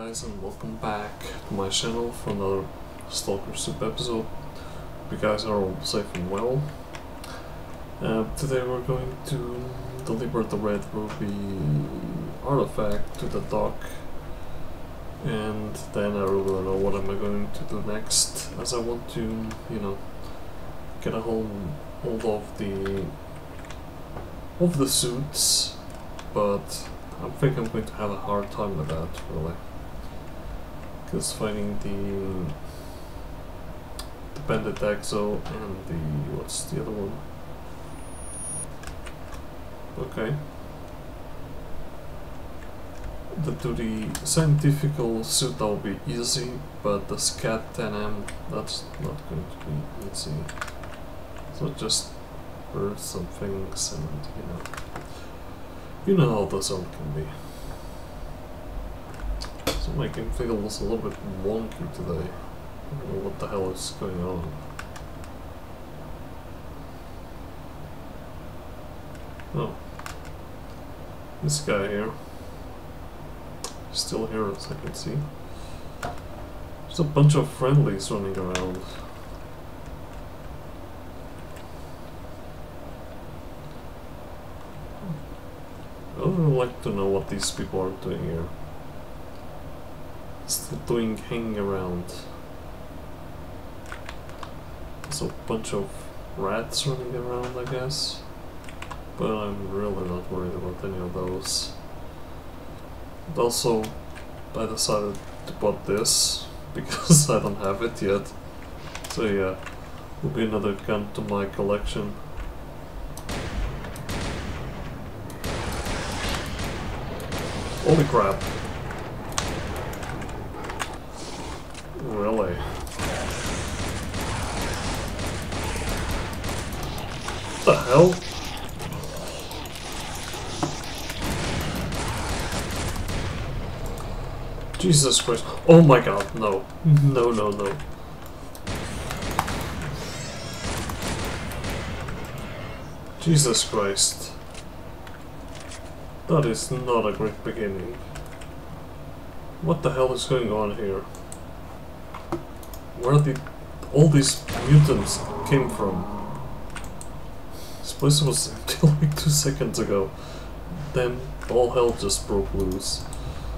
guys, and welcome back to my channel for another Stalker Soup episode. You guys are all safe and well. Today we're going to deliver the Red Ruby artifact to the dock, and then I really don't know what am I going to do next, as I want to, you know, get a hold of the suits, but I think I'm going to have a hard time with that, really. Because finding the Bandit Exo and the... what's the other one? Okay. The scientifical suit, that will be easy, but the Scat 10M, that's not going to be easy. So just burn some things and, you know how the zone can be. So my game feels a little bit wonky today. I don't know what the hell is going on. Oh. This guy here. Still here as I can see. There's a bunch of friendlies running around. I would really like to know what these people are doing here. Still doing hanging around. There's a bunch of rats running around, I guess. But I'm really not worried about any of those. And also, I decided to put this because I don't have it yet. So yeah, will be another gun to my collection. Holy crap. Really? What the hell? Jesus Christ. Oh my god, no. No, no, no. Jesus Christ. That is not a great beginning. What the hell is going on here? Where did all these mutants came from? This place was empty like 2 seconds ago. Then all hell just broke loose.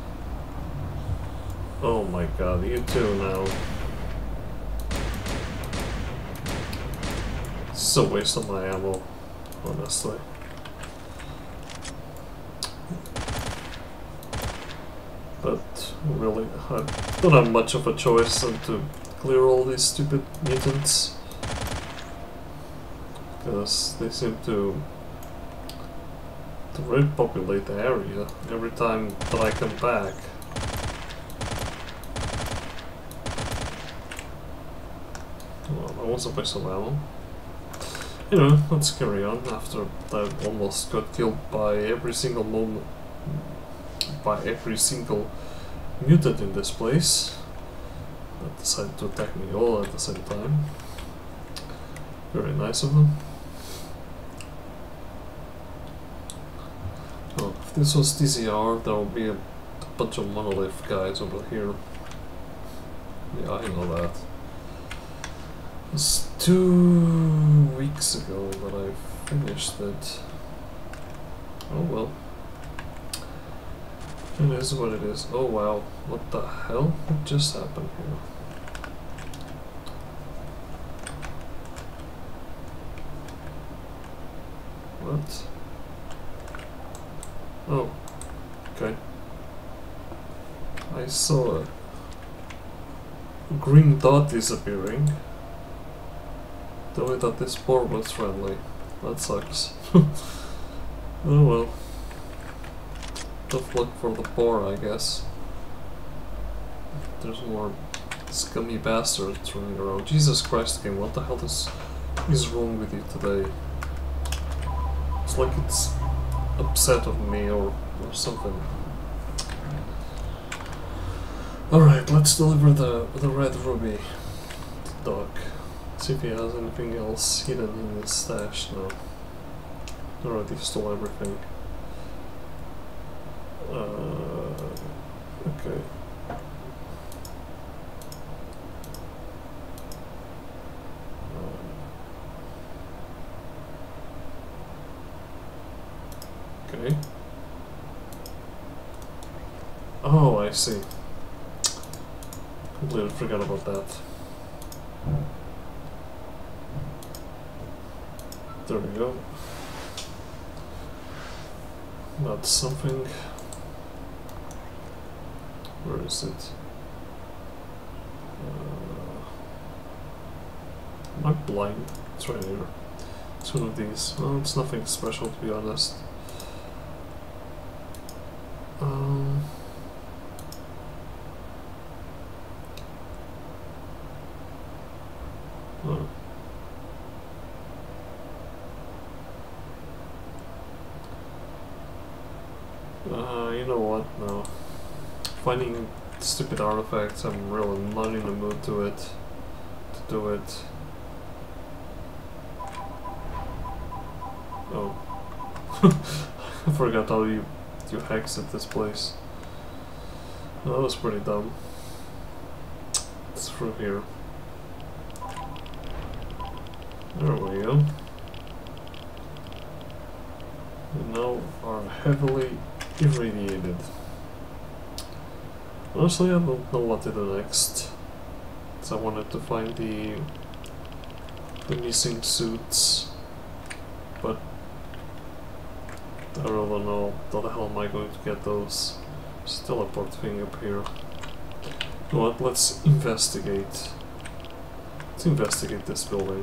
Oh my god, you too now. It's a waste of my ammo, honestly. But really, I don't have much of a choice than to clear all these stupid mutants. Because they seem to repopulate the area every time that I come back. Well, that was a waste of ammo. Anyway, let's carry on after I almost got killed by every single mutant in this place that decided to attack me all at the same time. Very nice of them. Oh, if this was DZR, there would be a bunch of monolith guys over here. Yeah, I know that. It was 2 weeks ago that I finished it. Oh well. It is what it is. Oh wow, what the hell? What just happened here? What? Oh, okay. I saw a green dot disappearing. Tell me that this boar was friendly. That sucks. Oh well. Tough luck for the boar, I guess. There's more scummy bastards running around. Jesus Christ, game, what the hell is wrong with you today? It's like it's upset of me or something. Alright, let's deliver the Red Ruby to Doc. See if he has anything else hidden in his stash. No. Alright, he stole everything. Okay. I see. Completely forgot about that. There we go. That's something. Where is it? Am I blind? It's right here. It's one of these. Well, it's nothing special to be honest. Oh. You know what? No. Finding stupid artifacts, I'm really not in the mood to do it. Oh. I forgot how you exit this place. That was pretty dumb. It's through here. There we go. We now are heavily irradiated. Honestly, I don't know what to do next. So I wanted to find the missing suits, but I really don't know how the hell am I going to get those. There's a teleport thing up here. You know what? Let's investigate. Let's investigate this building.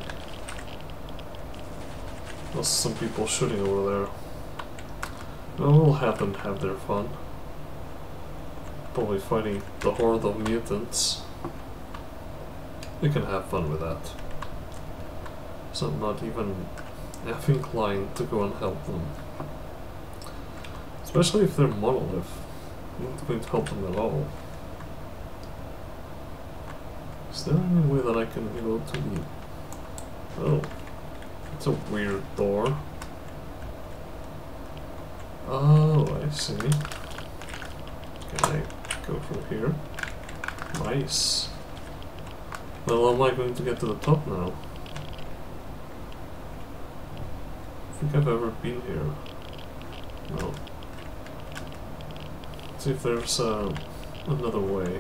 There's some people shooting over there. Well, we'll have them have their fun. Probably fighting the horde of mutants. They can have fun with that. So I'm not even half inclined to go and help them. Especially if they're monolith. I'm not going to help them at all. Is there any way that I can go to the... Oh. It's a weird door. Oh, I see. Can I go from here? Nice. Well, am I going to get to the top now? I think I've ever been here. No. Let's see if there's another way.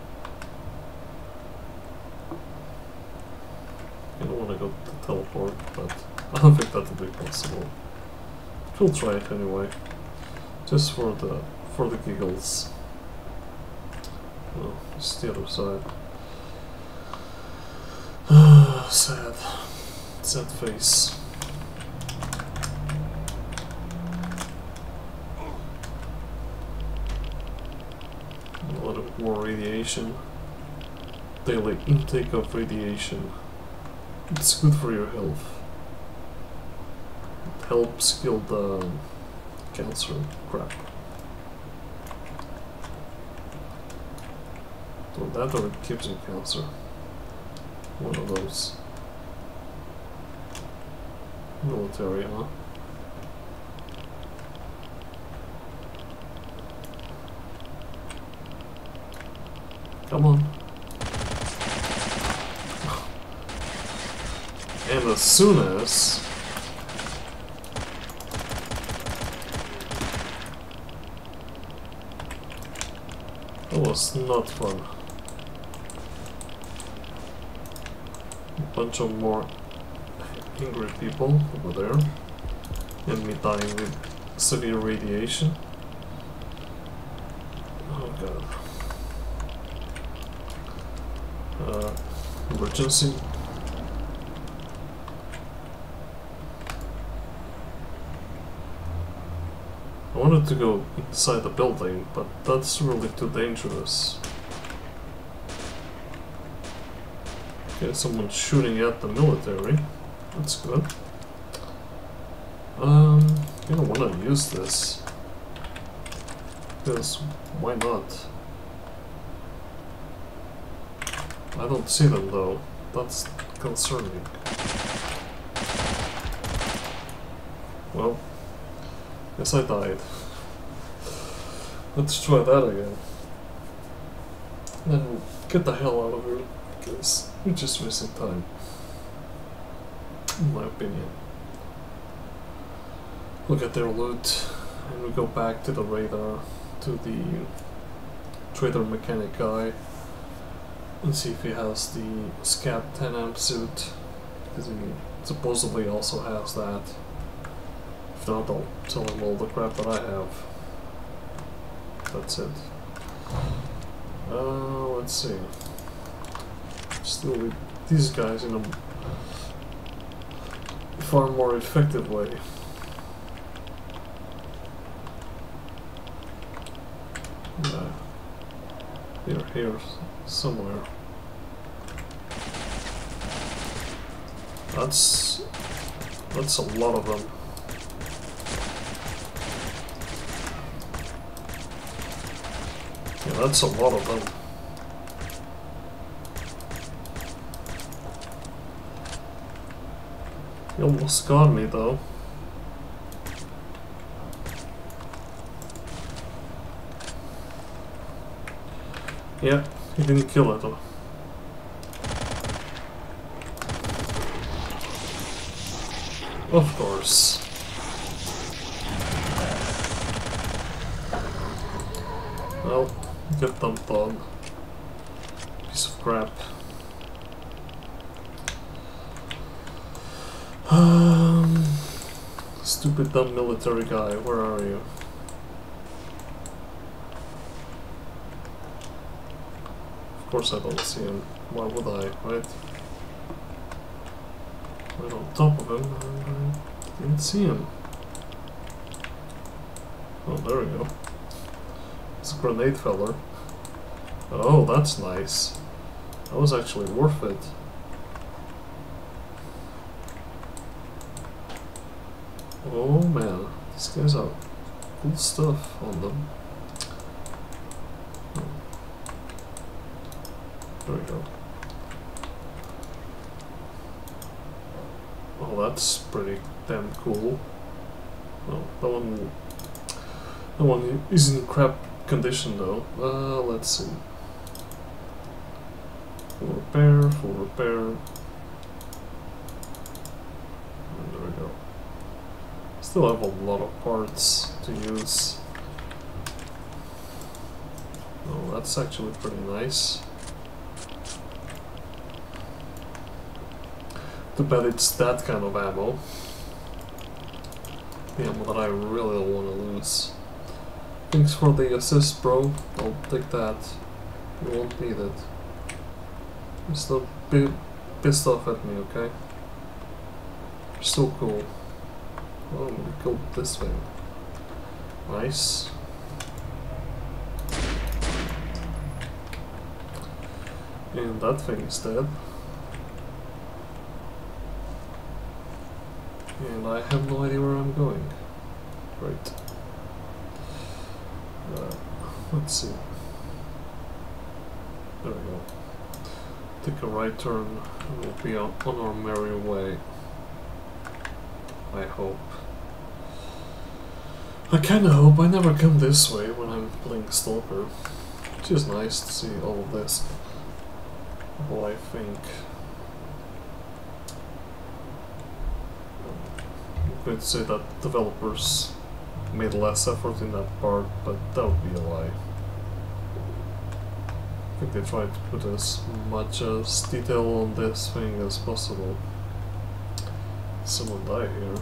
I don't want to go to teleport, but I don't think that will be possible. We'll try it anyway, just for the giggles. Oh, it's the other side. Sad face. A lot of more radiation. Daily intake of radiation. It's good for your health. It helps kill the cancer crap. So that or it gives you cancer. One of those. Military, huh? Come on. And as soon as that was not fun. A bunch of more angry people over there, and me dying with severe radiation. Oh god. Emergency. I wanted to go inside the building, but that's really too dangerous. Okay, someone's shooting at the military. That's good. I don't want to use this. Because why not? I don't see them though. That's concerning. Well, guess I died. Let's try that again. Then we'll get the hell out of here, because we're just wasting time. In my opinion. Look at their loot, and we go back to the radar, to the trader mechanic guy and see if he has the Scat 10 amp suit, because he supposedly also has that. If not, I'll tell him all the crap that I have. That's it. Let's see. Still with these guys in a far more effective way. Here somewhere. That's a lot of them. Yeah, that's a lot of them. He almost got me though. Yeah, he didn't kill it though. Of course. Well, get dumped on. Piece of crap. Stupid dumb military guy, where are you? Of course I don't see him. Why would I, right? Right on top of him, I didn't see him. Oh, there we go. It's a grenade feller. Oh, that's nice. That was actually worth it. Oh man, these guys have cool stuff on them. There we go. Oh, that's pretty damn cool. Well, that one is in crap condition though. Let's see. Full repair, full repair. And there we go. Still have a lot of parts to use. Oh, that's actually pretty nice. Too bad it's that kind of ammo. The ammo that I really don't want to lose. Thanks for the assist, bro. I'll take that. You won't need it. Just don't be pissed off at me, okay? You're so cool. Oh, we killed this thing. Nice. And that thing is dead. And I have no idea where I'm going. Right. Let's see. There we go. Take a right turn and we'll be on our merry way. I hope. I kinda hope. I never come this way when I'm playing Stalker. Which is nice to see all of this. Well, I think. I'm going to say that developers made less effort in that part, but that would be a lie. I think they tried to put as much as detail on this thing as possible. Someone died here.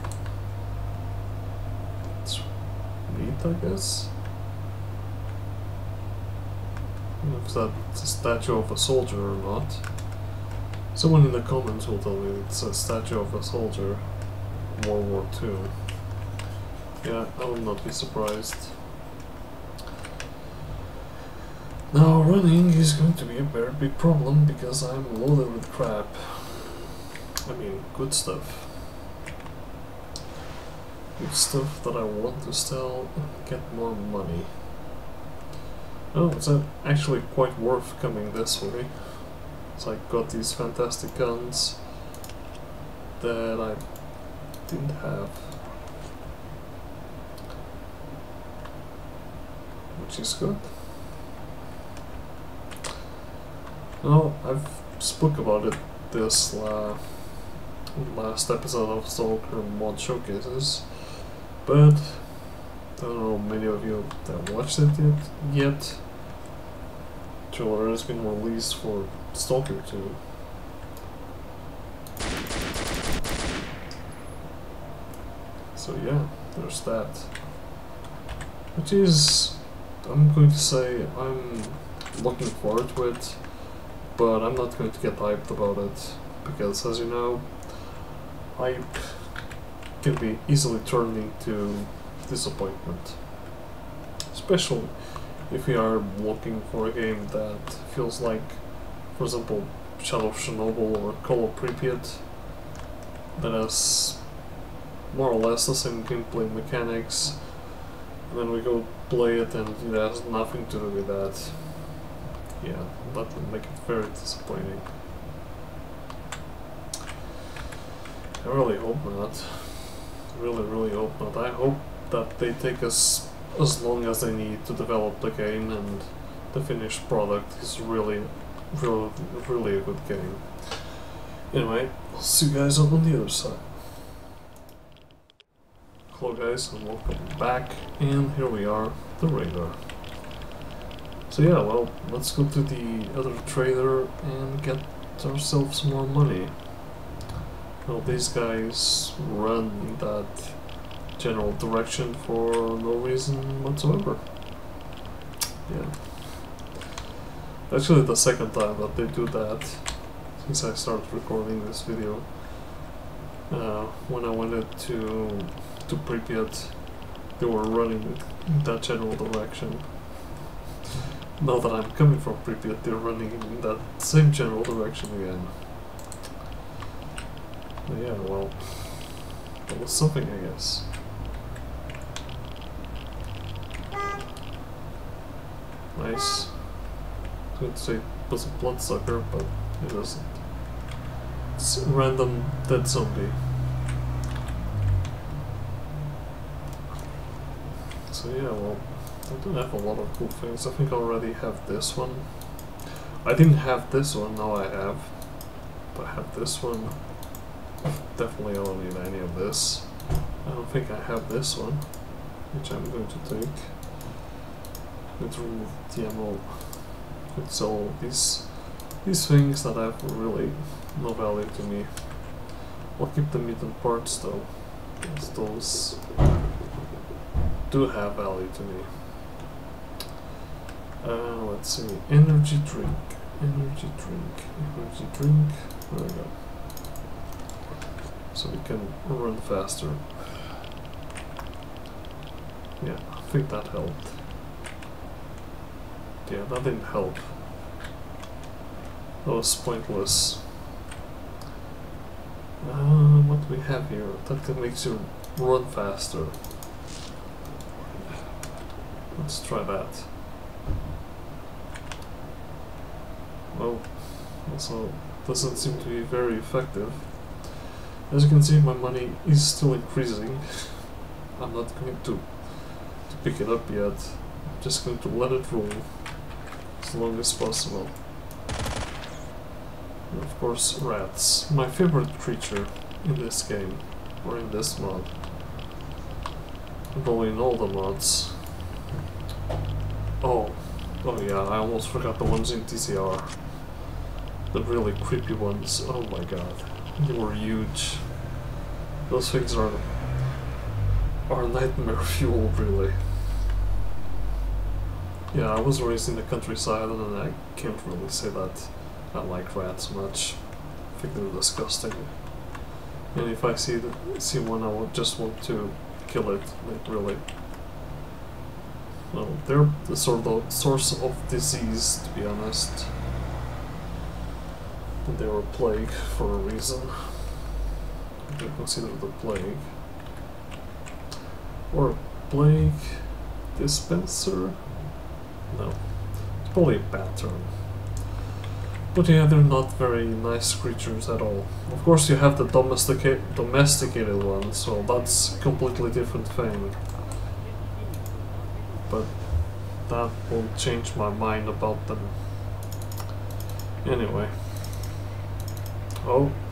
It's neat, I guess. I don't know if that's a statue of a soldier or not. Someone in the comments will tell me it's a statue of a soldier. World War II. Yeah, I will not be surprised. Now running is going to be a very big problem because I'm loaded with crap. I mean, good stuff. Good stuff that I want to sell and get more money. Oh, it's actually quite worth coming this way. So I got these fantastic guns that I didn't have. Which is good. Well, I've spoke about it this last episode of Stalker Mod Showcases, but I don't know many of you that watched it yet. trailer has been released for Stalker 2. So yeah, there's that. Which is, I'm going to say, I'm looking forward to it, but I'm not going to get hyped about it, because as you know, hype can be easily turned into disappointment. Especially if you are looking for a game that feels like, for example, Shadow of Chernobyl or Call of Pripyat, that has more or less the same gameplay mechanics, and then we go play it and it has nothing to do with that. Yeah, that would make it very disappointing. I really hope not. Really hope not. I hope that they take as long as they need to develop the game, and the finished product is really a good game. Anyway, I'll see you guys on the other side. Hello guys, and welcome back, and here we are, the Radar. So yeah, well, let's go to the other trader and get ourselves more money. Well, these guys run in that general direction for no reason whatsoever. Yeah. Actually the second time that they do that since I started recording this video. When I went to Pripyat, they were running in that general direction. Now that I'm coming from Pripyat, they're running in that same general direction again. But yeah, well, that was something, I guess. Nice. I was going to say it was a bloodsucker, but it isn't. It's a random dead zombie. So yeah, well, I don't have a lot of cool things. I think I already have this one. I didn't have this one, now I have. But I have this one. Definitely I don't need any of this. I don't think I have this one, which I'm going to take. Going to remove the ammo. Could sell these things that have really no value to me. I'll keep the mutant parts though, because those do have value to me. Let's see, energy drink. There we go. So we can run faster. Yeah, I think that helped. Yeah, that didn't help. That was pointless. What do we have here? That makes you run faster. Let's try that. Well, also doesn't seem to be very effective. As you can see, my money is still increasing. I'm not going to pick it up yet. I'm just going to let it roll as long as possible. And of course, rats. My favorite creature in this game, or in this mod. Probably in all the mods. Oh yeah, I almost forgot the ones in TCR. The really creepy ones, oh my god. They were huge. Those things are nightmare fuel, really. Yeah, I was raised in the countryside, and I can't really say that I like rats much. I think they're disgusting. And if I see one, I would just want to kill it, like really. Well, they're the sort of source of disease, to be honest. And they were a plague for a reason. I consider the plague. Or plague dispenser? No. It's probably a bad term. But yeah, they're not very nice creatures at all. Of course you have the domesticated ones, so that's a completely different thing. But that won't change my mind about them. Anyway. Oh.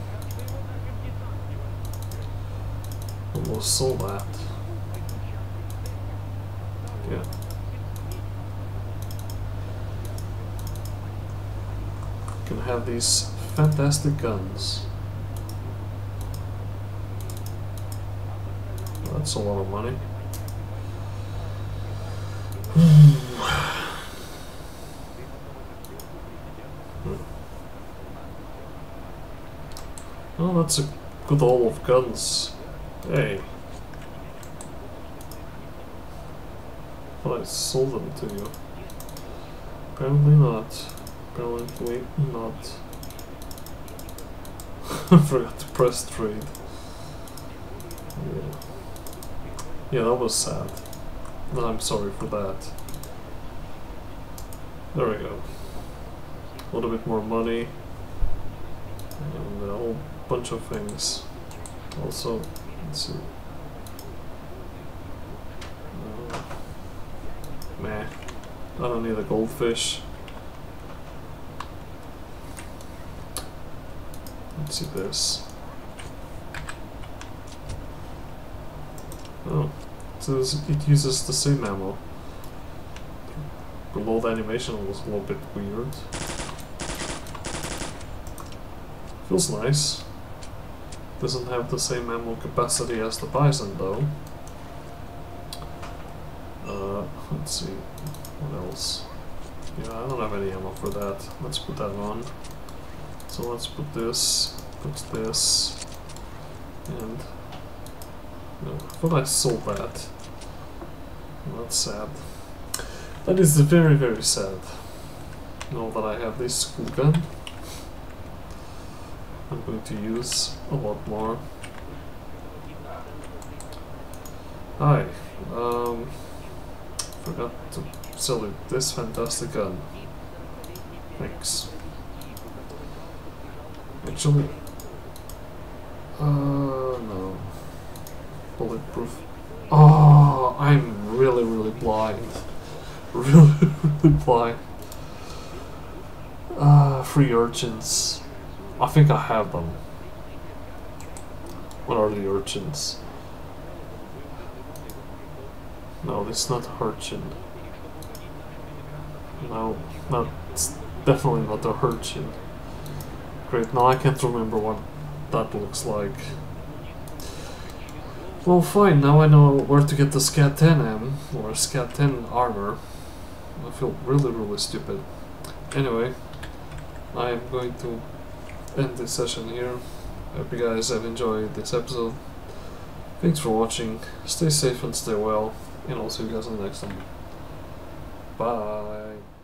Almost saw that. Yeah. can have these fantastic guns. That's a lot of money. Oh, that's a good haul of guns. Hey. But I sold them to you. Apparently not. Apparently not. I forgot to press trade. Yeah, that was sad. I'm sorry for that. There we go. A little bit more money. And a whole bunch of things. Also, let's see. Meh. I don't need a goldfish. Let's see this. Oh, so it uses the same ammo. Below the animation was a little bit weird. Feels nice. Doesn't have the same ammo capacity as the Bison though. Let's see, what else? Yeah, I don't have any ammo for that. Let's put that on. So let's put this, and no, I thought I sold that. Well, that's sad. That is very, very sad. Now that I have this cool gun, I'm going to use a lot more. Hi, forgot to sell you this fantastic gun. Thanks. Actually, no. Bulletproof. Oh, I'm really, really blind. Really, really blind. Free urchins. I think I have them. What are the urchins? No, it's not urchin. No, that's definitely not a urchin. Great, now I can't remember what that looks like. Well, fine, now I know where to get the Scat 10M, or Scat 10 armor. I feel really, really stupid. Anyway, I am going to end this session here. I hope you guys have enjoyed this episode. Thanks for watching, stay safe and stay well, and I'll see you guys in the next one. Bye!